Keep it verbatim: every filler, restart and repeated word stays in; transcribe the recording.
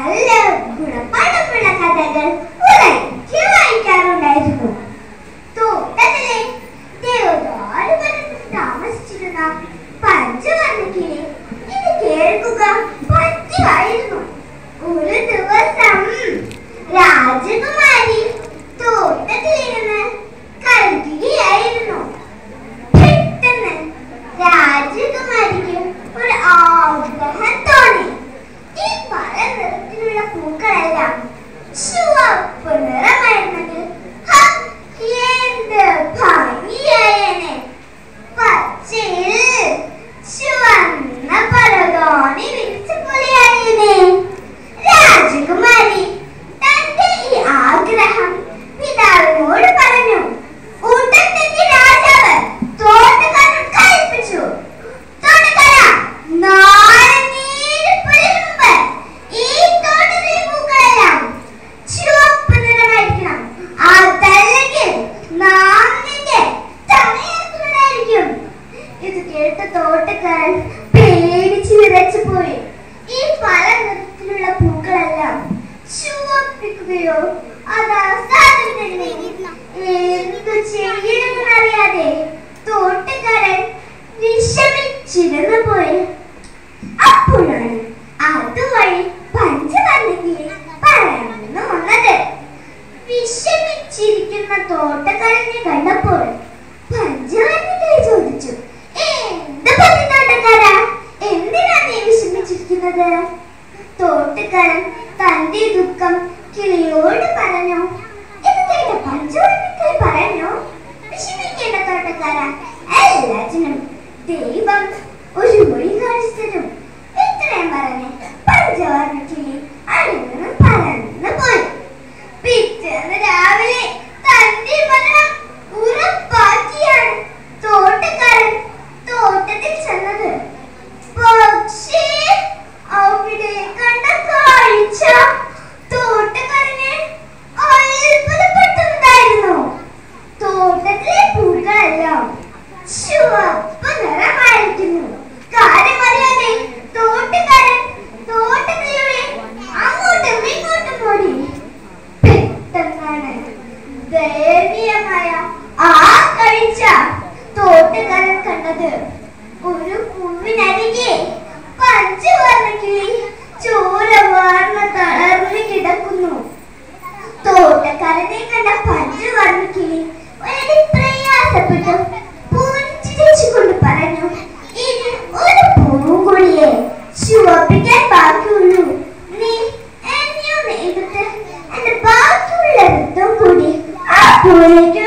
നല്ല ഗുണപാഠമുള്ള കഥകൾ ഉറക്കെ വായിക്കാറുണ്ടായിരുന്നു. തോട്ടത്തിലെ ദേവദാരു വനത്തിൽ താമസിച്ചിരുന്ന പഞ്ചവർണ്ണക്കിളി ഇത് കേൾക്കുക പതിവായിരുന്നു. ഒരു ദിവസം രാജകുമാരി തോട്ടത്തിലിരുന്ന് കളിക്കുകയായിരുന്നു. പെട്ടെന്ന് രാജകുമാരിക്ക് ഒരു ആഗ്രഹം തോന്നി. ഈ പല നിറത്തിലുള്ള പൂക്കളെല്ലാം ചുവപ്പ് നിറമായിരുന്നെങ്കിൽ എന്ത് ഭംഗിയായേനെ. പച്ചയിൽ ചുവന്ന പലതോണി വിരിച്ച പോലെയായേനെ. രാജകുമാരി തന്റെ ഈ ആഗ്രഹം പിതാവിനോട് പറഞ്ഞു. ഉടൻ തന്നെ രാജാവ് തോട്ടക്കാരൻ കൽപ്പിച്ചു, തോട്ടക്കാര, നാളെ മുമ്പ് ഈ തോട്ടത്തിലെ പൂക്കളെല്ലാം ചുവപ്പ് നിറമായിരിക്കണം. അതല്ലെങ്കിൽ നാം നിന്റെ തലയെടുക്കുന്നതായിരിക്കും. ഇത് കേട്ട തോട്ടക്കാരൻ പേടിച്ച് വിറച്ചു പോയി. ഈ പല നിറത്തിലുള്ള പൂക്കളെല്ലാം ചുവപ്പിക്കുകയോ അത് അസാധ്യം തന്നെ. എന്തു ചെയ്യണമെന്നറിയാതെ തോട്ടക്കാരൻ വിഷമിച്ചിരുന്നു പോയി. അപ്പോഴാണ് അതുവഴി പഞ്ചവർണ്ണക്കിളി പറന്നു വന്നത്. വിഷമിച്ചിരിക്കുന്ന തോട്ടക്കാരനെ കണ്ടപ്പോൾ പഞ്ചവർണ്ണക്കിളി ചോദിച്ചു, എന്ത് പറ്റി തോട്ടക്കാരാ, എന്തിനാ നീ വിഷമിച്ചിരിക്കുന്നത്? തോട്ടക്കാരൻ തന്റെ ദുഃഖം കിളിയോട് പറഞ്ഞു. ഇത് കേട്ട പഞ്ചവർണ്ണക്കിളി പറഞ്ഞു, വിഷമിക്കേണ്ട തോട്ടക്കാരാ, എല്ലാറ്റിനും ദൈവം ഒരു വഴി കാണിച്ചു തരും. ഇത്രയും പറഞ്ഞ് പഞ്ചവർണ്ണക്കിളി അഴിഞ്ഞു പറന്നു പോയി. പിറ്റേന്ന് രാവിലെ തന്റെ മരണം ഉറപ്പാക്കിയാണ് തോട്ടക്കാരൻ തോട്ടത്തിൽ ചെന്നത്. പക്ഷേ അവിടെ കണ്ട കാഴ്ച തോട്ടക്കാരനെ അത്ഭുതപ്പെടുത്തുന്നതായിരുന്നു. തോട്ടത്തിലെ പൂക്കളെല്ലാം ചുവപ്പ് നിറമായിരിക്കുന്നു. കാര്യമറിയാതെ തോട്ടക്കാരൻ തോട്ടത്തിലൂടെ അങ്ങോട്ടും ഇങ്ങോട്ടും ഓടി. പെട്ടെന്നാണ് ദയനീയമായ ആ കാഴ്ച തോട്ടക്കാരൻ കണ്ടത്. ഒരു പൂവിനരികെ പഞ്ചവർണ്ണക്കിളി ചോര വാർന്ന് തളർന്നു കിടക്കുന്നു. തോട്ടക്കാരനെ കണ്ട പഞ്ചവർണ്ണക്കിളി വളരെ പ്രയാസപ്പെട്ടു പൂജിച്ചുകൊണ്ട് പറഞ്ഞു, ഇത് ഒരു പൂങ്കുഴിയെ ചുവപ്പിക്കാൻ ബാക്കിയുള്ളൂ. നീ എന്നെ ഒന്ന് എടുത്ത് എന്റെ ബാക്കിയുള്ള രക്തം കൂടി ആ പൂവിലേക്ക്